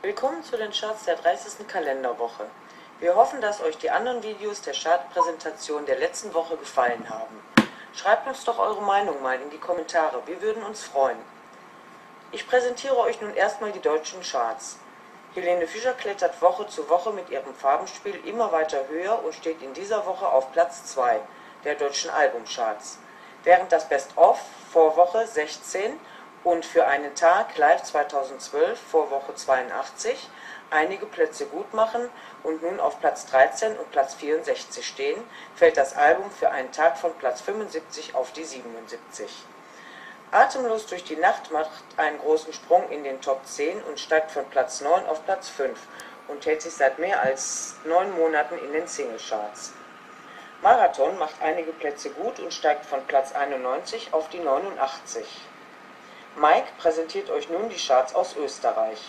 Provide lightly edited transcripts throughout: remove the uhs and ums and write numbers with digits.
Willkommen zu den Charts der 30. Kalenderwoche. Wir hoffen, dass euch die anderen Videos der Chartpräsentation der letzten Woche gefallen haben. Schreibt uns doch eure Meinung mal in die Kommentare, wir würden uns freuen. Ich präsentiere euch nun erstmal die deutschen Charts. Helene Fischer klettert Woche zu Woche mit ihrem Farbenspiel immer weiter höher und steht in dieser Woche auf Platz 2 der deutschen Albumcharts, während das Best-of Vorwoche 16 und für einen Tag live 2012 Vorwoche 82 einige Plätze gut machen und nun auf Platz 13 und Platz 64 stehen, fällt das Album für einen Tag von Platz 75 auf die 77. Atemlos durch die Nacht macht einen großen Sprung in den Top 10 und steigt von Platz 9 auf Platz 5 und hält sich seit mehr als 9 Monaten in den Singlecharts. Marathon macht einige Plätze gut und steigt von Platz 91 auf die 89. Mike präsentiert euch nun die Charts aus Österreich.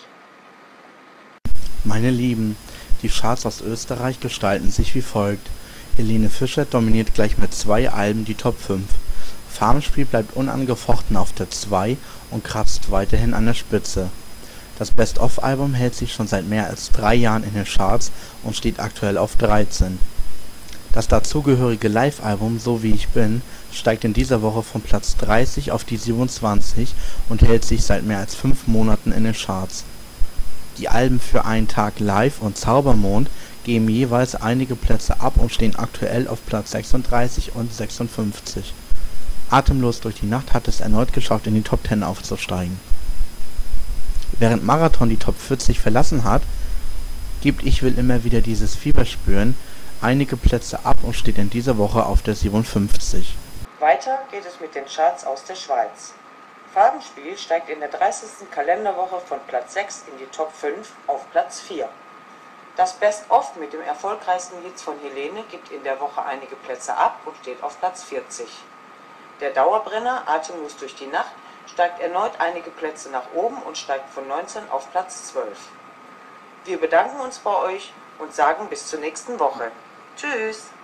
Meine Lieben, die Charts aus Österreich gestalten sich wie folgt. Helene Fischer dominiert gleich mit 2 Alben die Top 5. Farbenspiel bleibt unangefochten auf der 2 und kratzt weiterhin an der Spitze. Das Best-of-Album hält sich schon seit mehr als 3 Jahren in den Charts und steht aktuell auf 13. Das dazugehörige Live-Album So wie ich bin steigt in dieser Woche von Platz 30 auf die 27 und hält sich seit mehr als 5 Monaten in den Charts. Die Alben Für einen Tag live und Zaubermond geben jeweils einige Plätze ab und stehen aktuell auf Platz 36 und 56. Atemlos durch die Nacht hat es erneut geschafft, in die Top 10 aufzusteigen. Während Marathon die Top 40 verlassen hat, gibt Ich will immer wieder dieses Fieber spüren einige Plätze ab und steht in dieser Woche auf der 57. Weiter geht es mit den Charts aus der Schweiz. Farbenspiel steigt in der 30. Kalenderwoche von Platz 6 in die Top 5 auf Platz 4. Das Best-of mit dem erfolgreichsten Lied von Helene gibt in der Woche einige Plätze ab und steht auf Platz 40. Der Dauerbrenner Atemlos durch die Nacht steigt erneut einige Plätze nach oben und steigt von 19 auf Platz 12. Wir bedanken uns bei euch und sagen bis zur nächsten Woche. Tschüss!